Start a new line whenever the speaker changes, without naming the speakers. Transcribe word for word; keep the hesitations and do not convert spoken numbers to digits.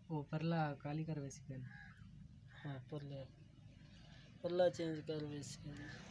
वो परला काली कर वैसी कर।
हाँ परला परला चेंज कर वैसे।